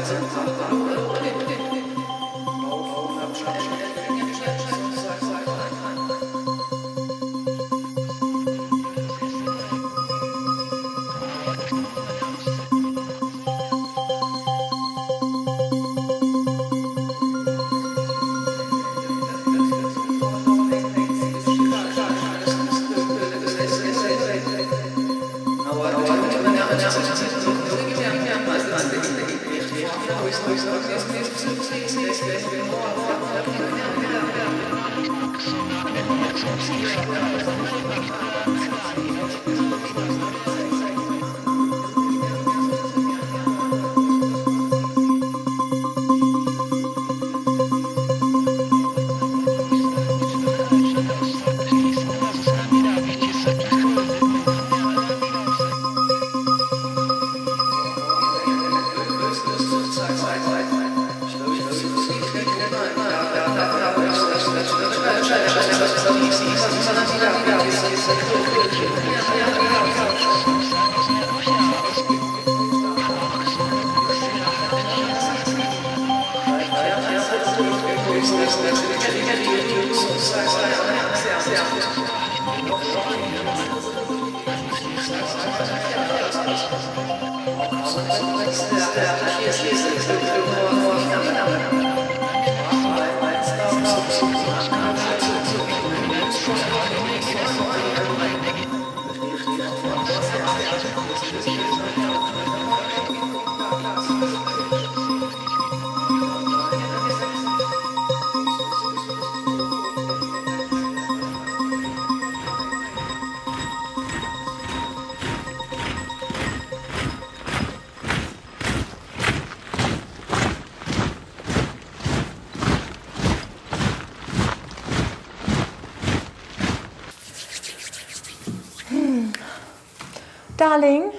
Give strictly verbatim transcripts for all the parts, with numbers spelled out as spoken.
Darling,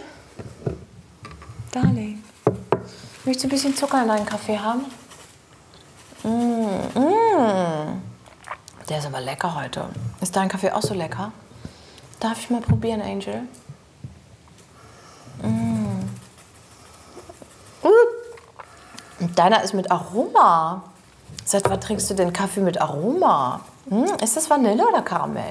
Darling, möchtest du ein bisschen Zucker in deinen Kaffee haben? Mm, mm. Der ist aber lecker heute. Ist dein Kaffee auch so lecker? Darf ich mal probieren, Angel? Mm. Und deiner ist mit Aroma. Seit wann trinkst du denn Kaffee mit Aroma? Mm, ist das Vanille oder Karamell?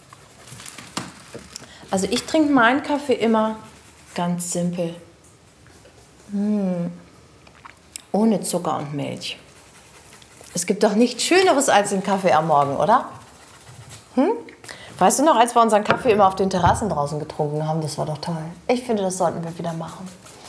Also ich trinke meinen Kaffee immer ganz simpel. Hm. Ohne Zucker und Milch. Es gibt doch nichts Schöneres als den Kaffee am Morgen, oder? Hm? Weißt du noch, als wir unseren Kaffee immer auf den Terrassen draußen getrunken haben? Das war doch toll. Ich finde, das sollten wir wieder machen.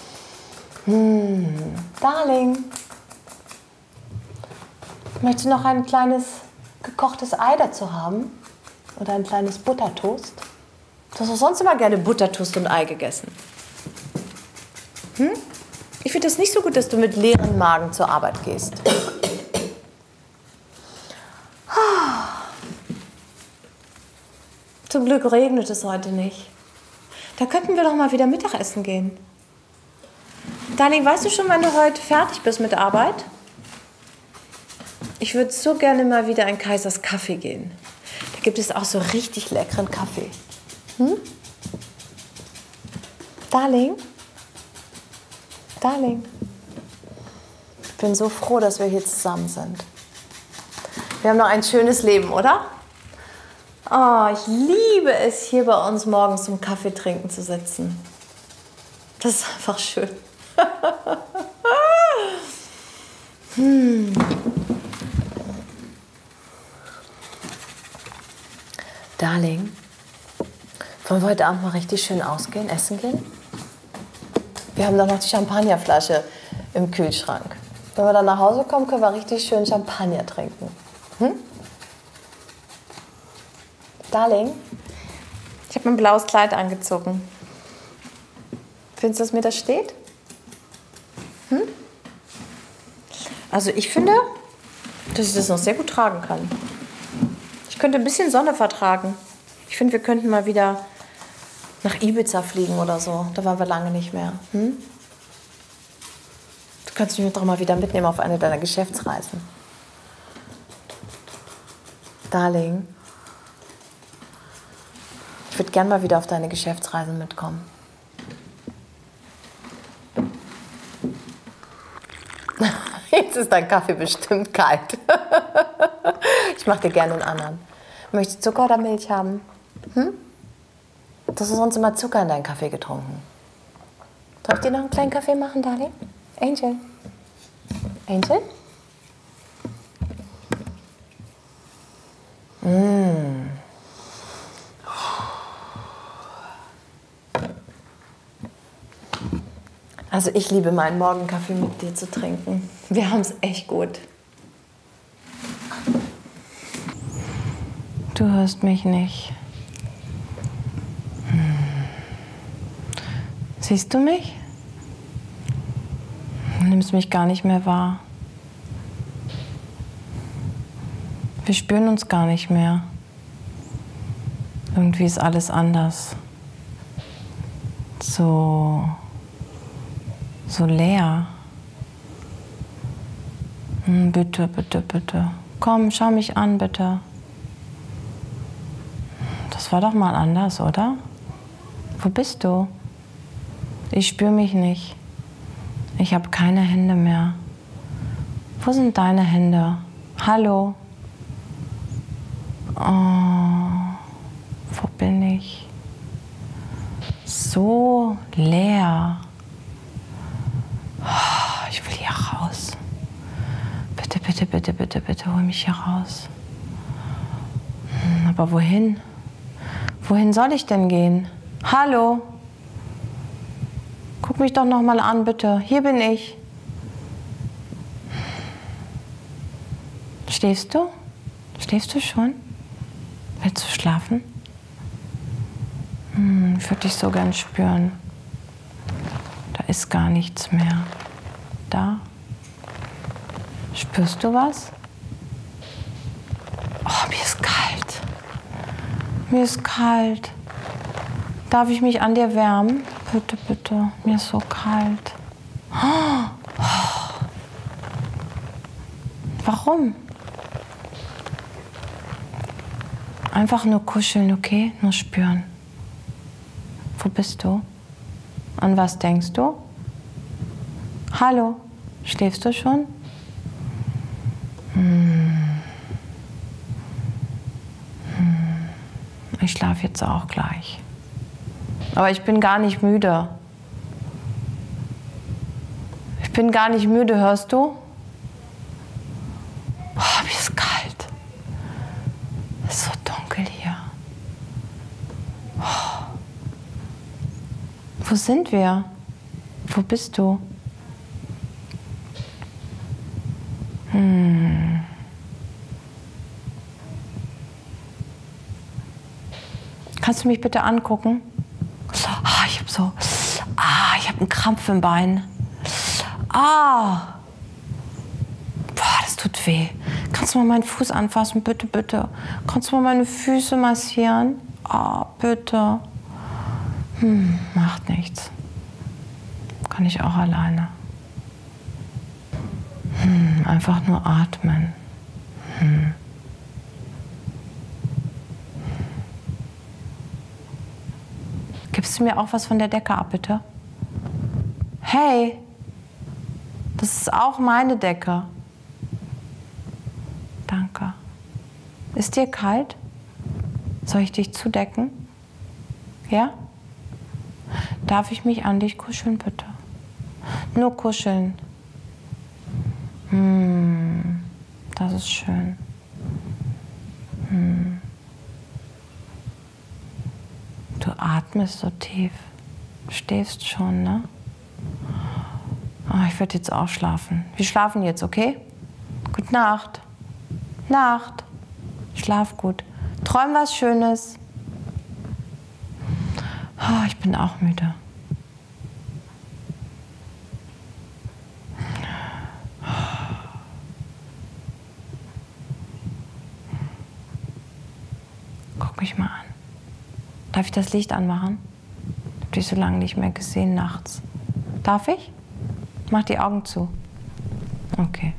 Hm. Darling, möchtest du noch ein kleines gekochtes Ei dazu haben? Oder ein kleines Buttertoast? Du hast doch sonst immer gerne Buttertoast und Ei gegessen. Hm? Ich finde es nicht so gut, dass du mit leeren Magen zur Arbeit gehst. Zum Glück regnet es heute nicht. Da könnten wir doch mal wieder Mittagessen gehen. Darling, weißt du schon, wann du heute fertig bist mit Arbeit? Ich würde so gerne mal wieder in Kaisers Kaffee gehen. Da gibt es auch so richtig leckeren Kaffee. Hm? Darling? Darling? Ich bin so froh, dass wir hier zusammen sind. Wir haben noch ein schönes Leben, oder? Oh, ich liebe es, hier bei uns morgens zum Kaffee trinken zu sitzen. Das ist einfach schön. hm. Darling? Wollen wir heute Abend mal richtig schön ausgehen, essen gehen? Wir haben doch noch die Champagnerflasche im Kühlschrank. Wenn wir dann nach Hause kommen, können wir richtig schön Champagner trinken. Hm? Darling, ich habe mir ein blaues Kleid angezogen. Findest du, dass mir das steht? Hm? Also ich finde, dass ich das noch sehr gut tragen kann. Ich könnte ein bisschen Sonne vertragen. Ich finde, wir könnten mal wieder nach Ibiza fliegen oder so. Da waren wir lange nicht mehr. Hm? Du kannst mich doch mal wieder mitnehmen auf eine deiner Geschäftsreisen. Darling, ich würde gern mal wieder auf deine Geschäftsreisen mitkommen. Jetzt ist dein Kaffee bestimmt kalt. Ich mache dir gerne einen anderen. Möchtest du Zucker oder Milch haben? Hm? Du hast sonst immer Zucker in deinen Kaffee getrunken. Soll ich dir noch einen kleinen Kaffee machen, Darling? Angel? Angel? Mmh. Also ich liebe meinen Morgenkaffee mit dir zu trinken. Wir haben es echt gut. Du hörst mich nicht. Hm. Siehst du mich? Du nimmst mich gar nicht mehr wahr. Wir spüren uns gar nicht mehr. Irgendwie ist alles anders. So, so leer. Hm, bitte, bitte, bitte. Komm, schau mich an, bitte. Das war doch mal anders, oder? Wo bist du? Ich spüre mich nicht. Ich habe keine Hände mehr. Wo sind deine Hände? Hallo? Oh, wo bin ich? So leer. Oh, ich will hier raus. Bitte, bitte, bitte, bitte, bitte, hol mich hier raus. Hm, aber wohin? Wohin soll ich denn gehen? Hallo? Guck mich doch noch mal an, bitte. Hier bin ich. Schläfst du? Schläfst du schon? Willst du schlafen? Hm, ich würde dich so gern spüren. Da ist gar nichts mehr. Da? Spürst du was? Oh, mir ist kalt. Mir ist kalt. Darf ich mich an dir wärmen? Bitte, bitte. Mir ist so kalt. Oh. Warum? Einfach nur kuscheln, okay? Nur spüren. Wo bist du? An was denkst du? Hallo? Schläfst du schon? Hm. Hm. Ich schlafe jetzt auch gleich. Aber ich bin gar nicht müde. Ich bin gar nicht müde, hörst du? Oh, mir ist kalt. Es ist so dunkel hier. Oh. Wo sind wir? Wo bist du? Hm. Kannst du mich bitte angucken? Ah, ich habe so, ah, ich habe einen Krampf im Bein. Ah, boah, das tut weh. Kannst du mal meinen Fuß anfassen, bitte, bitte? Kannst du mal meine Füße massieren? Ah, bitte. Hm, macht nichts. Kann ich auch alleine. Hm, einfach nur atmen. Hm. Gibst du mir auch was von der Decke ab, bitte? Hey, das ist auch meine Decke. Danke. Ist dir kalt? Soll ich dich zudecken? Ja? Darf ich mich an dich kuscheln, bitte? Nur kuscheln. Hm, das ist schön. Hm. Du atmest so tief. Schläfst schon, ne? Oh, ich werde jetzt auch schlafen. Wir schlafen jetzt, okay? Gute Nacht. Nacht. Schlaf gut. Träum was Schönes. Oh, ich bin auch müde. Guck mich mal an. Darf ich das Licht anmachen? Ich habe dich so lange nicht mehr gesehen nachts. Darf ich? Mach die Augen zu. Okay.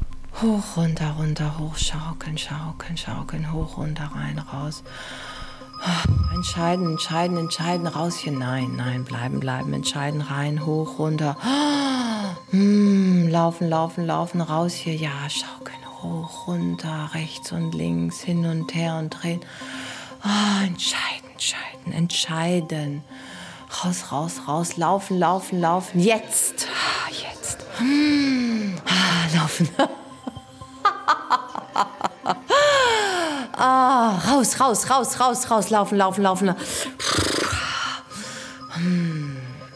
Hoch, runter, runter, hoch, schaukeln, schaukeln, schaukeln, hoch, runter, rein, raus. Entscheiden, entscheiden, entscheiden, raus hier. Nein, nein, bleiben, bleiben, entscheiden, rein, hoch, runter. Hm, laufen, laufen, laufen, raus hier. Ja, schaukeln, hoch, runter, rechts und links, hin und her und drehen. Oh, entscheiden, entscheiden, entscheiden. Raus, raus, raus, laufen, laufen, laufen. Jetzt, jetzt. Hm, laufen. Ah, raus, raus, raus, raus, raus, laufen, laufen, laufen. Hm.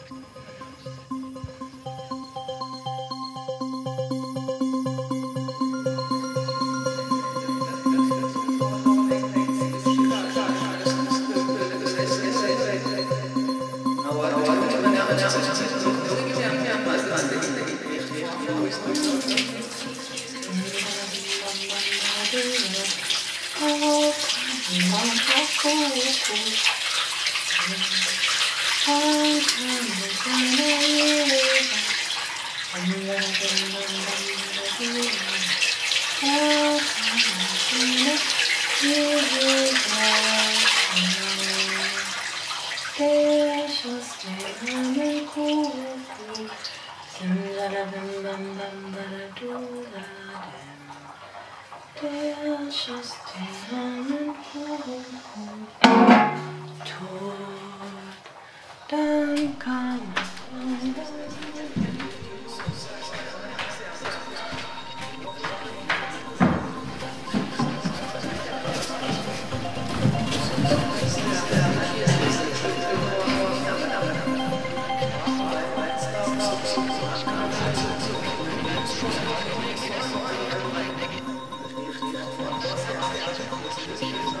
Dann kann Thank you.